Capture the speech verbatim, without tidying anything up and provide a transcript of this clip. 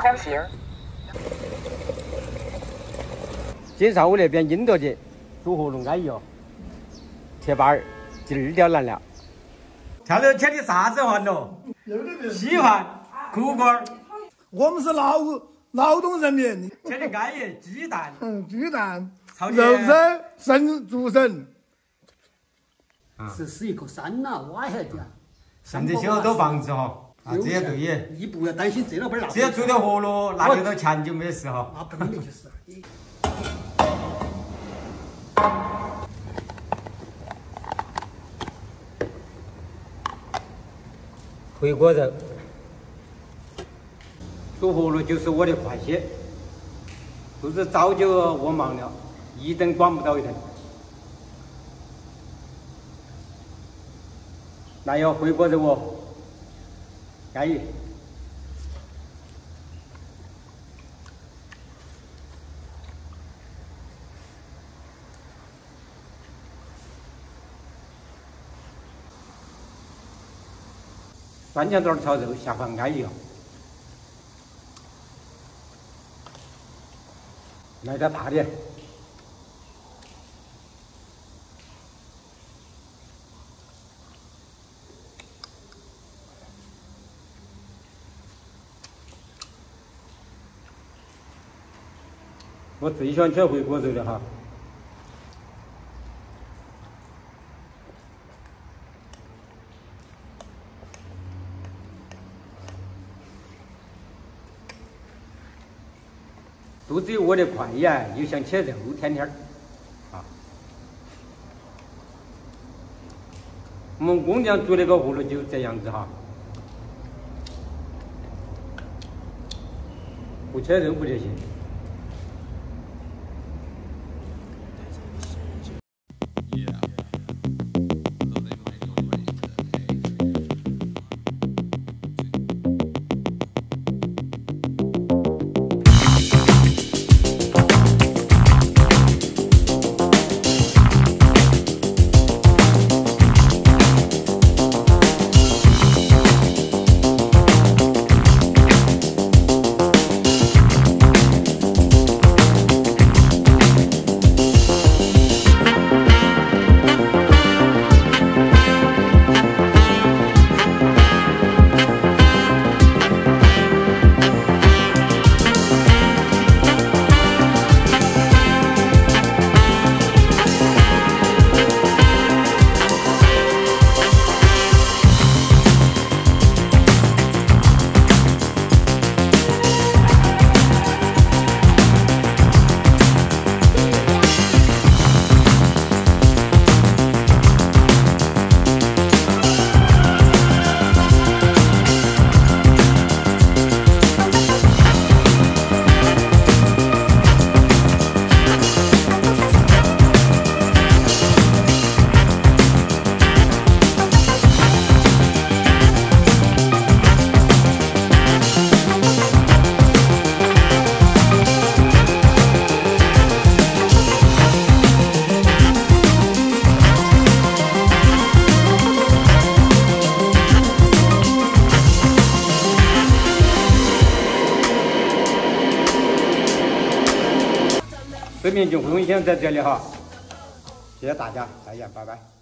方形。 今上午那边英德节，煮活龙安逸哦，铁板儿今儿钓来了。跳楼吃的啥子饭喽？稀饭、苦瓜儿。 我们是劳劳动人民。 吃的安逸，鸡蛋。 嗯，鸡蛋。 肉肉肾、猪肾， 这是一个山呐，挖下去啊！ 现在修好多房子哈，啊，这也对耶。 你不要担心这老板儿， 只要做点活路，拿得到钱就没事哈。 那本来就是。 回锅肉，做活路就是我的快些，肚子早就饿忙了。 一顿管不到一顿，那要回锅肉哦，安逸。酸酱段炒肉下饭安逸哦，来点大的。 我最喜欢吃回锅肉了哈。肚子饿得快呀，又想吃肉，天天儿啊。我们工匠做那个活路就这样子哈，不吃肉不得行。 水民就分享在这里哈，谢谢大家，再见，拜拜。